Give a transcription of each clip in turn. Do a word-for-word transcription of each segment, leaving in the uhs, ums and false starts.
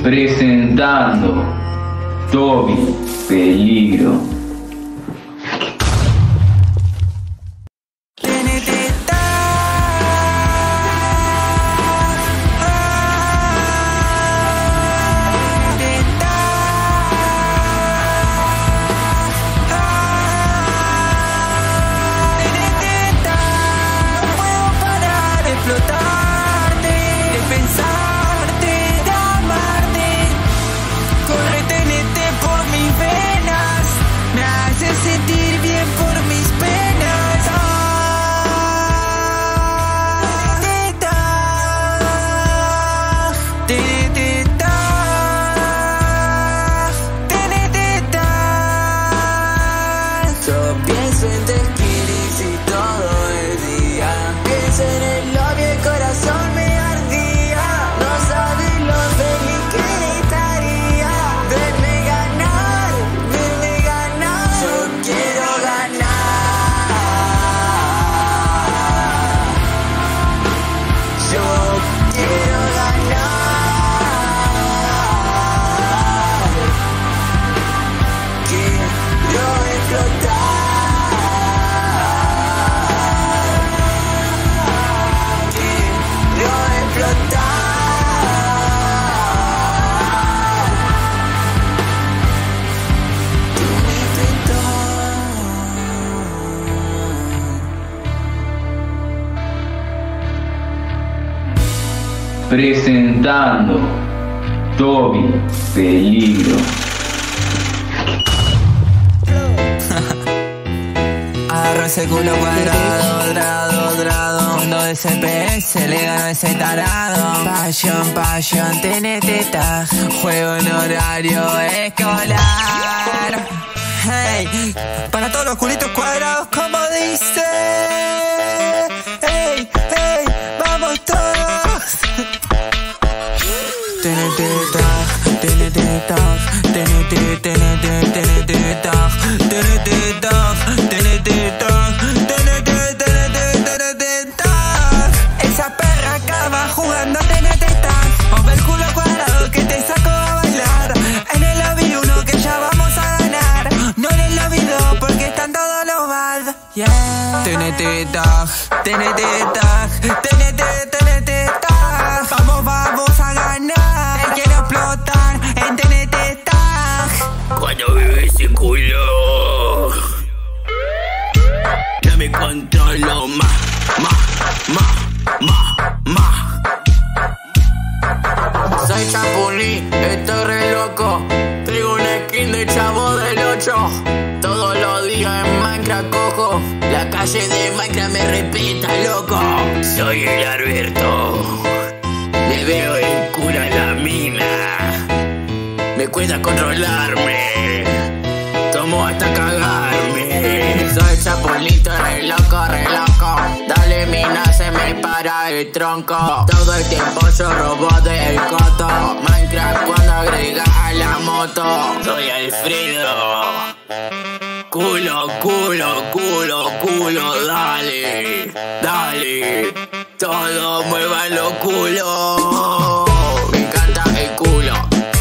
Presentando Toby Peligro. Presentando Toby Peligro. Agarro ese culo cuadrado, drado, drado. Cuando de C P S le gano ese tarado. Pasión, pasión, tiene teta. Juego en horario escolar. Hey, para todos los culitos cuadrados, como dice. Hey, hey, vamos todos. Tiene teta, tiene teta, tiene teta, tiene teta, tiene teta, tiene teta, tiene teta, tiene teta, tiene teta. Esa perra acaba jugando, tiene teta. Mueve el culo cuadrado que te saco a bailar. En el lobby uno que ya vamos a ganar. No en el lobby dos porque están todos los bad. Yeah. Tiene teta, tiene teta, tiene teta, tiene teta. Vamos, vamos a ganar. Te quiero explotar en T N T Tag. Cuando veo ese culo no me controlo más, más, más, más, más. Soy Chapulín, estoy re loco. Traigo una skin de Chavo del ocho. Todos los días en Minecraft cojo. La calle de Minecraft me respeta, loco. Soy el Alberto. Le veo el culo a la mina. Me cuesta controlarme. Tomo hasta cagarme. Soy Chapulito, re loco, re loco. Dale mina, se me para el tronco. Todo el tiempo yo robo del coto. Minecraft cuando agrega a la moto. Soy Alfredo. Culo, culo, culo, culo, dale, dale. Todos muevan los culos. Me encanta el culo.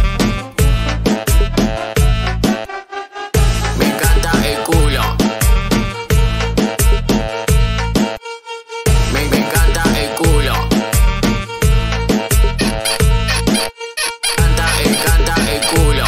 Me encanta el culo. Me, me encanta el culo. Me encanta, me encanta el culo.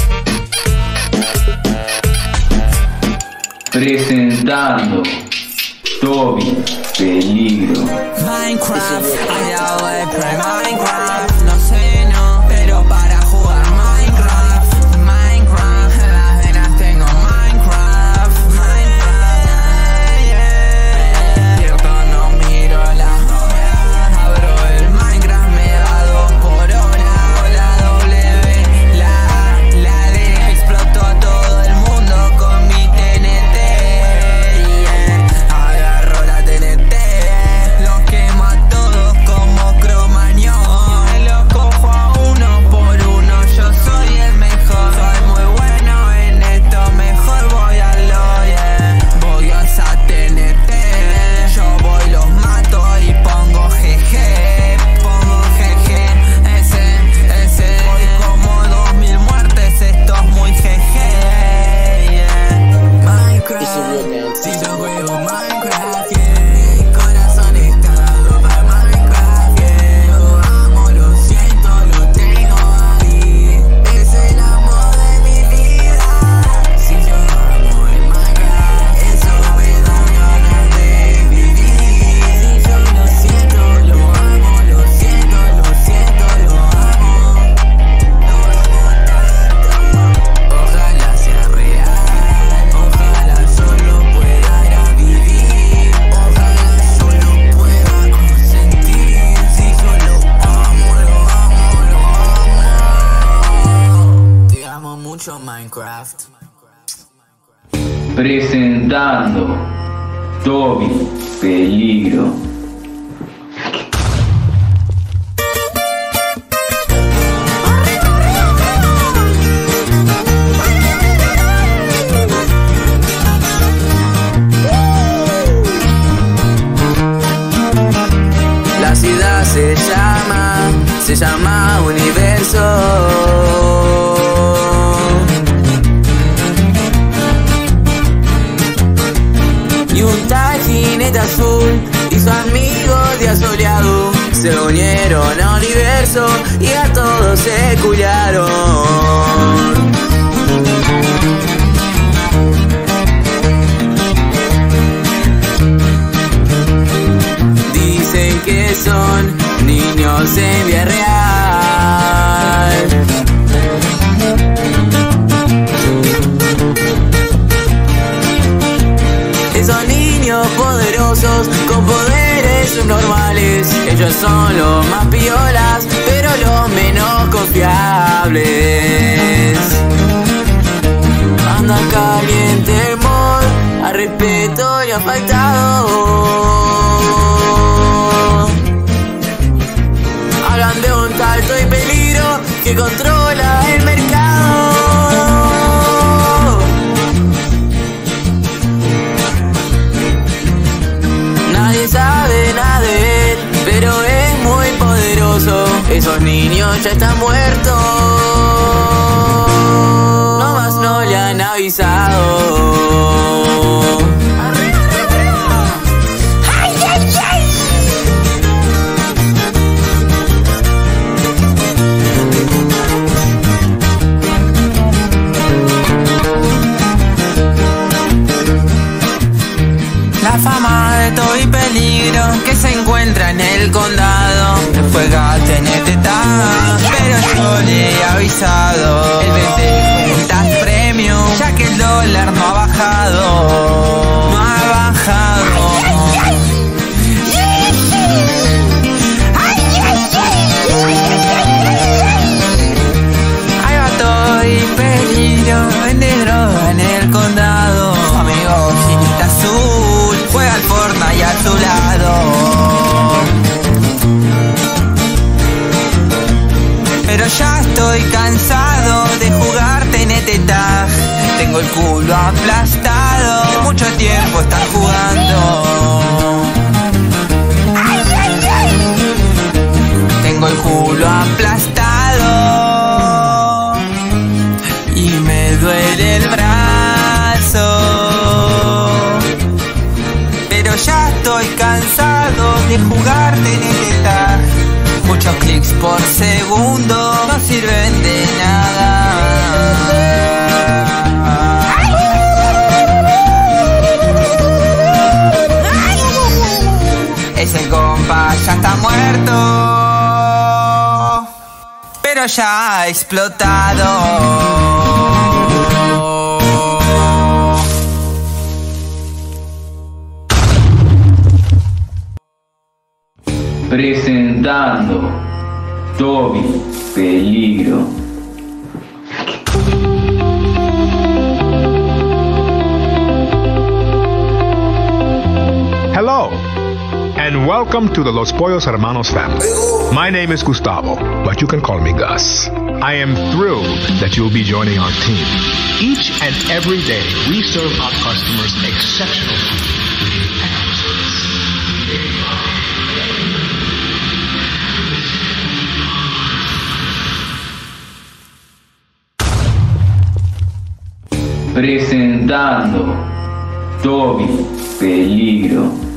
Presentando Toby Peligro. Minecraft, allá voy por Minecraft. No sé, no, pero para jugar Minecraft. Minecraft, en las venas tengo Minecraft. Minecraft, yeah. Yo cuando miro la hora, abro el Minecraft, me da dos por hora. La W, la A, la D. Exploto a todo el mundo con mi T N T. Yeah. Agarro la T N T, los quemo a todos como mucho Minecraft. Presentando Toby Peligro. La ciudad se llama, se llama Universo. Y un tal jinete azul y su amigo día soleado se unieron a Universo y a todos se culiaron. Dicen que son niños en vida real. Esos niños poderosos con poderes subnormales, ellos son los más piolas, pero los menos confiables. Anda caliente el mod, a respeto le ha faltado. Hablan de un talto y peligro que controla el mercado. Nadie sabe nada de él, pero es muy poderoso. Esos niños ya están muertos, nomás no le han avisado. ¡Ay, ay, ay! La fama de Toby Peligro que se encuentra en el condado juega T N T Tag, pero yo le he avisado. El vende cuentas premium, ya que el dólar no ha bajado. No ha bajado. Ahí va Toby Peligro, vende droga en el condado. Su amigo Jinete Azul juega al Fortnite a su lado. Pero ya estoy cansado de jugar T N T Tag. Tengo el culo aplastado, mucho tiempo están jugando. Tengo el culo aplastado y me duele el brazo. Pero ya estoy cansado de jugar T N T Tag. Muchos clics por segundo no sirven de nada. Ese compa ya está muerto, pero ya ha explotado. Presentando Toby Peligro. Hello, and welcome to the Los Pollos Hermanos family. My name is Gustavo, but you can call me Gus. I am thrilled that you'll be joining our team. Each and every day, we serve our customers exceptional food. Presentando Toby Peligro.